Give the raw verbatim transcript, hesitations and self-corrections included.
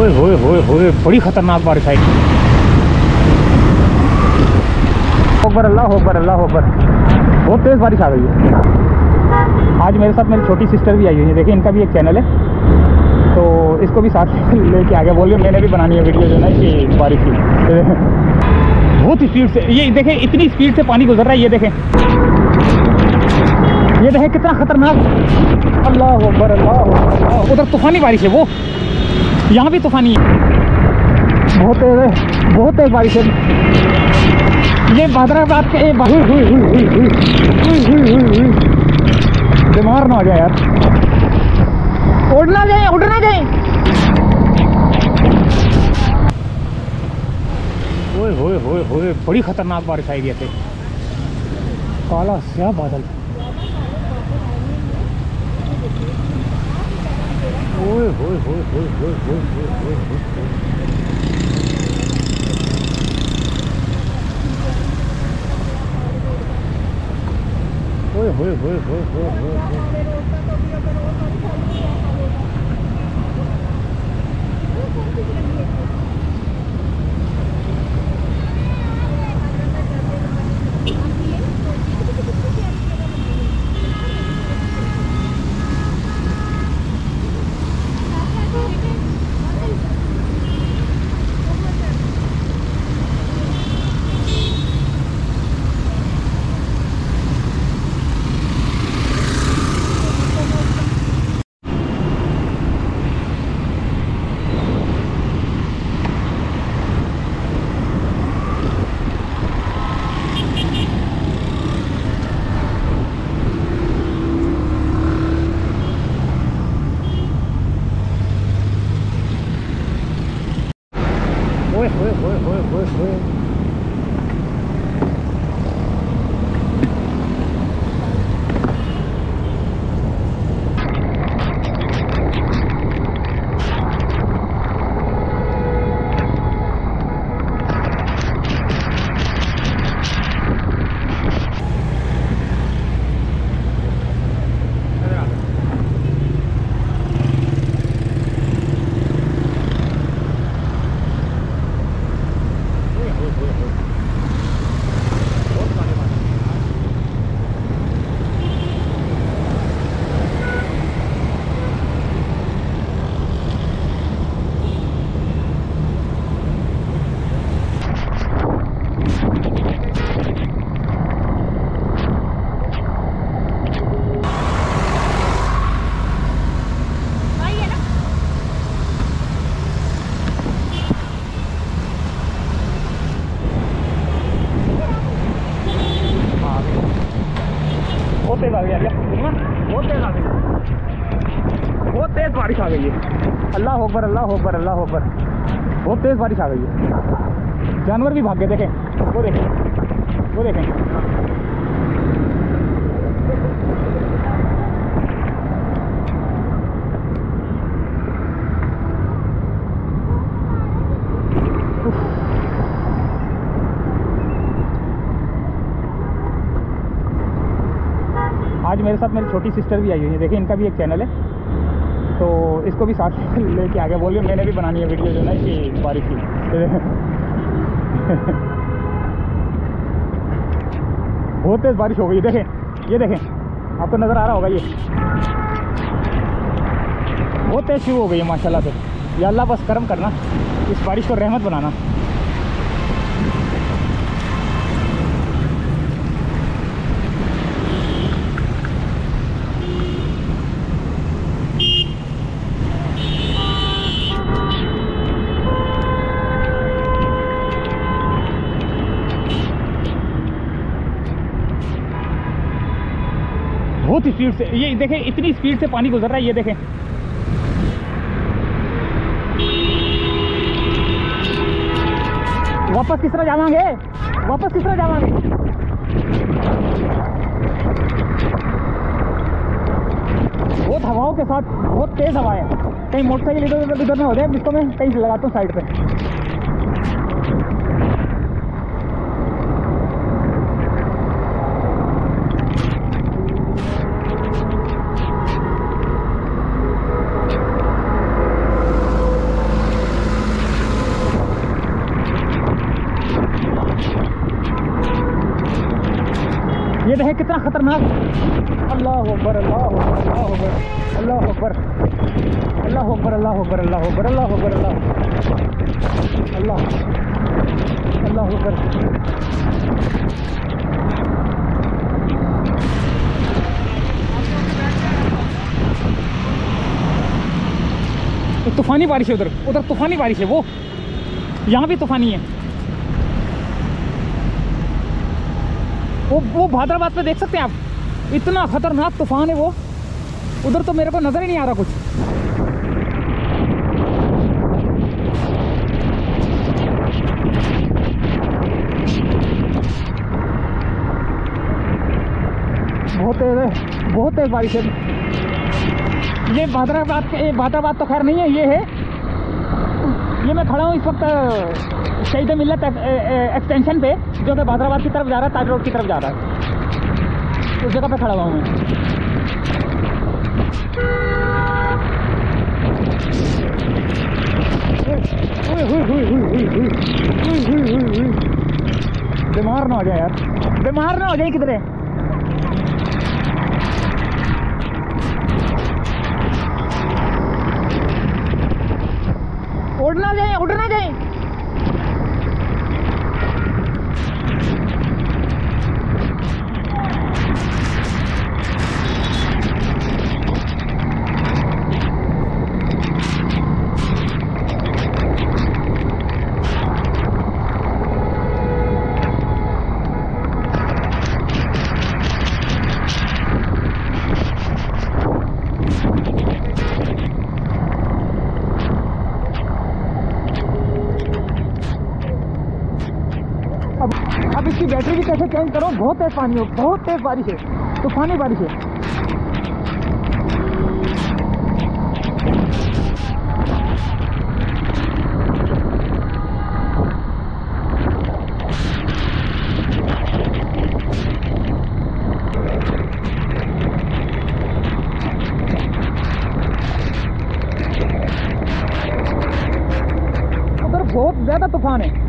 ओए होए होए होए, बड़ी खतरनाक बारिश आई। अकबर अल्लाह अकबर अल्लाह अकबर, बहुत तेज बारिश आ गई है। आज मेरे साथ मेरी छोटी सिस्टर भी आई हुई है, देखिए इनका भी एक चैनल है, तो इसको भी साथ लेके आ गया। बोल रही मैंने भी बनानी है वीडियो जो है कि बारिश की। बहुत स्पीड से, ये देखें इतनी स्पीड से पानी गुजर रहा है। ये देखें, ये देखें कितना खतरनाक। अल्लाह अकबर अल्लाह अकबर। उधर तूफानी बारिश है, वो यहाँ भी तूफानी है, बहुत तेज बहुत तेज बारिश है। ये हैदराबाद के बीमार ना हो जाए यार, उड़ना जाए उड़ना जाए। ओए होए होए होए, बड़ी खतरनाक बारिश आएगी ऐसे, काला स्याह बादल। ओए होए होए होए होए होए होए होए। ओए होए होए होए होए होए। ओए होए होए होए होए होए। बहुत तेज आ गई यार, बहुत तेज आ गई, बहुत तेज बारिश आ गई है। अल्लाह अकबर अल्लाह अकबर अल्लाह अकबर, बहुत तेज बारिश आ गई है। जानवर भी भाग गए, देखें वो देखें वो देखें। आज मेरे साथ मेरी छोटी सिस्टर भी आई हुई है, देखिए इनका भी एक चैनल है, तो इसको भी साथ लेके आ गया। बोल रही मैंने भी बनानी है वीडियो जो है कि बारिश की। बहुत तेज बारिश हो गई, देखें ये देखें, आपको नज़र आ रहा होगा, ये बहुत तेज शुरू हो गई है माशाल्लाह से। या अल्लाह बस करम करना, इस बारिश को रहमत बनाना। बहुत स्पीड से, ये देखें इतनी स्पीड से पानी गुजर रहा है। ये देखें, वापस किस तरह जावांगे, वापस किस तरह जावांगे। बहुत हवाओं के साथ, बहुत तेज हवा है। कहीं मोटरसाइकिल इधर उधर इधर में हो जाए, इसको मैं कहीं लगाता हूँ साइड पे। ये देखें कितना खतरनाक। अल्लाह अकबर, अल्लाह अकबर, अल्लाह अकबर, अल्लाह अकबर, अल्लाह अकबर, अल्लाह अकबर, अल्लाह अकबर, अल्लाह अकबर, अल्लाह अल्लाह अकबर। तूफानी बारिश है उधर, उधर तूफानी बारिश है, वो यहाँ भी तूफानी है। वो वो भादराबाद पे देख सकते हैं आप, इतना खतरनाक तूफान है वो। उधर तो मेरे को नजर ही नहीं आ रहा कुछ। बहुत तेज है, बहुत तेज बारिश है। ये भादराबाद के, ये भादराबाद तो खैर नहीं है, ये है, ये मैं खड़ा हूँ इस वक्त शहीद मिल्लत एक्सटेंशन पे, जो कि भादराबाद की तरफ जा रहा है, ताज रोड की तरफ जा रहा है। उस जगह पे खड़ा हुआ हूँ मैं। बीमार ना हो जाए यार, बीमार ना हो जाए किधर है। उड़ना जाए, उड़ना जाए। अब अब इसकी बैटरी भी कैसे चेंज करो। बहुत तेज पानी हो, बहुत तेज बारिश है, तूफानी बारिश है। उधर बहुत ज्यादा तूफान है।